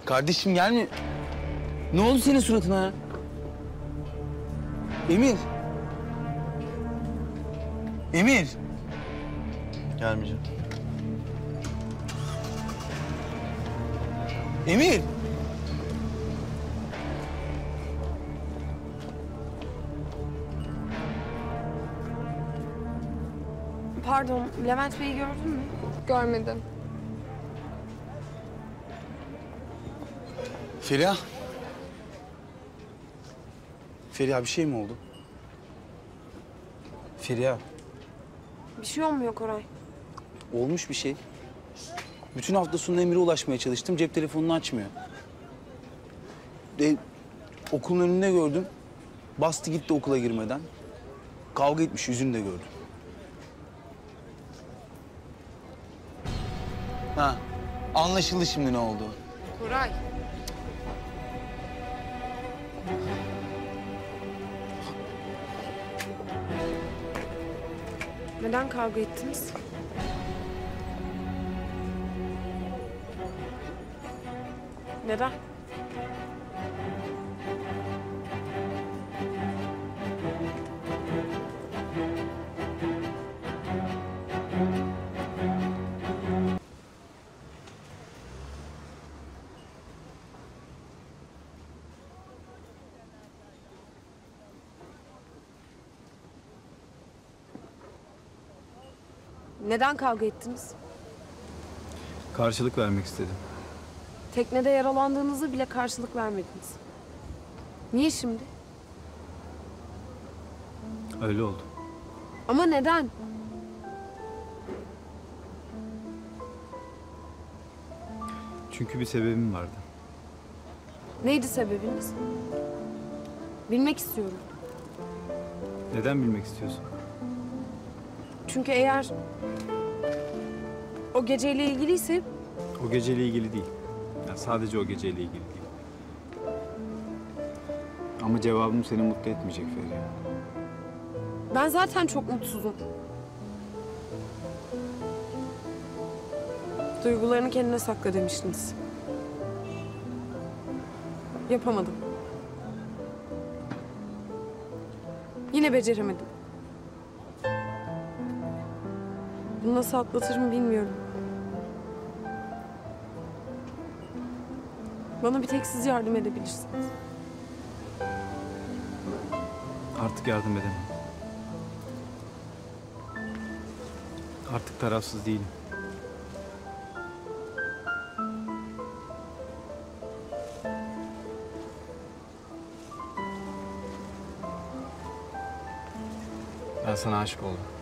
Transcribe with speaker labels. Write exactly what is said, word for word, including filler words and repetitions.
Speaker 1: Kardeşim gelme. Ne oldu senin suratına ya? Emir. Emir.
Speaker 2: Gelmeyeceğim.
Speaker 1: Emir.
Speaker 3: Pardon, Levent Bey'i gördün mü?
Speaker 4: Görmedim.
Speaker 1: Feriha. Feriha bir şey mi oldu? Feriha.
Speaker 3: Bir şey olmuyor Koray.
Speaker 1: Olmuş bir şey. Bütün hafta sonu Emir'e ulaşmaya çalıştım. Cep telefonunu açmıyor. E, okulun önünde gördüm. Bastı gitti okula girmeden. Kavga etmiş, yüzünü de gördüm. Ha, anlaşıldı şimdi ne oldu.
Speaker 3: Koray. Neden kavga ettiniz? Neden? Neden kavga ettiniz?
Speaker 2: Karşılık vermek istedim.
Speaker 3: Teknede yaralandığınızı bile karşılık vermediniz. Niye şimdi?
Speaker 2: Öyle oldu.
Speaker 3: Ama neden?
Speaker 2: Çünkü bir sebebim vardı.
Speaker 3: Neydi sebebiniz? Bilmek istiyorum.
Speaker 2: Neden bilmek istiyorsun?
Speaker 3: Çünkü eğer o geceyle ilgiliyse
Speaker 2: O geceyle ilgili değil. Yani sadece o geceyle ilgili değil. Ama cevabım seni mutlu etmeyecek Feriha.
Speaker 3: ben zaten çok mutsuzum. Duygularını kendine sakla demiştiniz. Yapamadım. Yine beceremedim. Bunu nasıl atlatırım bilmiyorum. Bana bir tek siz yardım edebilirsiniz.
Speaker 2: Artık yardım edemem. Artık tarafsız değilim. Ben sana aşık oldum.